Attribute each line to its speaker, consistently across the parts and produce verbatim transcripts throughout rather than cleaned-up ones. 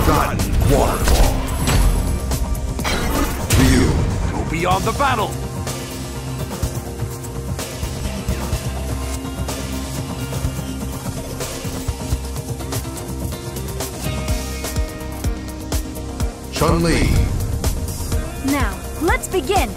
Speaker 1: Forgotten Waterfall. Ryu.
Speaker 2: Go beyond the battle!
Speaker 1: Chun-Li.
Speaker 3: Now, let's begin!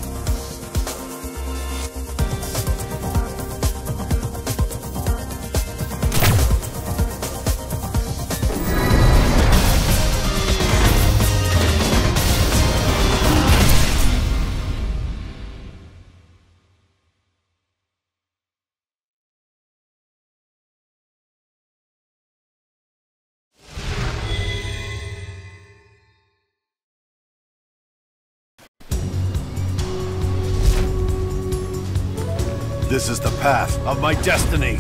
Speaker 2: This is the path of my destiny!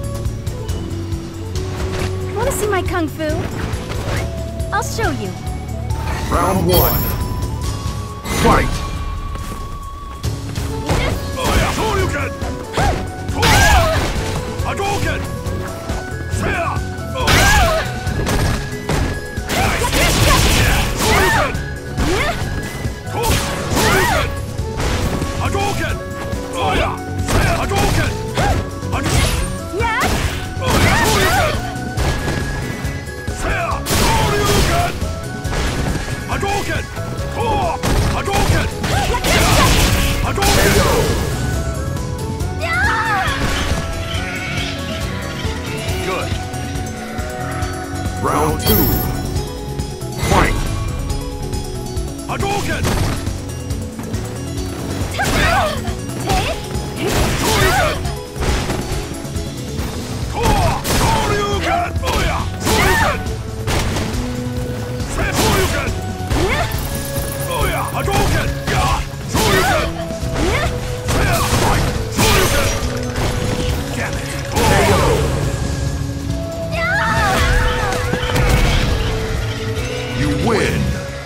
Speaker 3: Wanna see my kung fu? I'll show you.
Speaker 1: Round one. Fight!
Speaker 2: Shoryuken! Hadouken! Shoryuken! Shoryuken! Hadouken! Hadouken!
Speaker 3: Yeah?
Speaker 2: Shoryuken! Hadouken! Hadouken! Hadouken! Good.
Speaker 1: Round two. Fight!
Speaker 2: Hadouken!
Speaker 3: Shoryuken!
Speaker 2: Shoryuken! Shoryuken! Shoryuken! Shoryuken! Hadouken! Shoryuken! Shoryuken! Damn it!
Speaker 1: You win!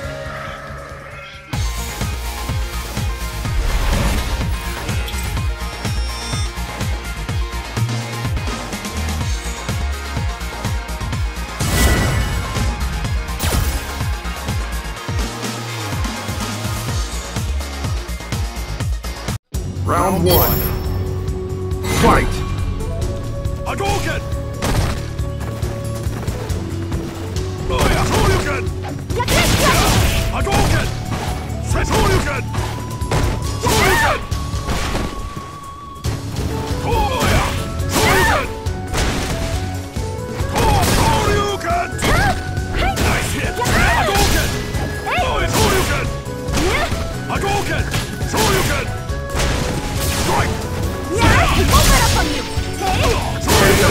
Speaker 1: Round one. Fight!
Speaker 2: Hadouken! Shoryuken! Hadouken! Shoryuken! Shoryuken! Shoryuken! Shoryuken! Nice hit! Hadouken! Shoryuken! Hadouken! Shoryuken! Strike!
Speaker 3: Yeah, I won't let up on you!
Speaker 1: K O!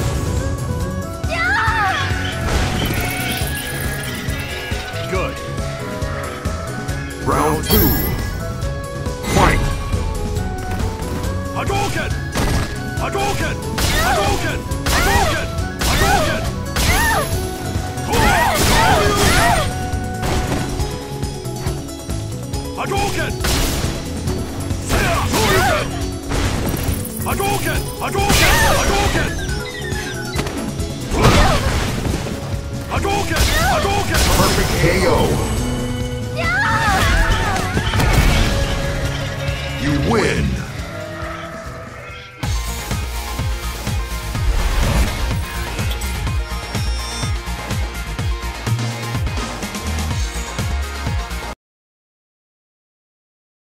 Speaker 2: Good.
Speaker 1: Round two. Fight!
Speaker 2: Hadouken! Hadouken! Hadouken! Hadouken! Hadouken! Hadouken! Shoryuken! Hadouken! Hadouken! Hadouken! Hadouken! Hadouken!
Speaker 1: Perfect K O!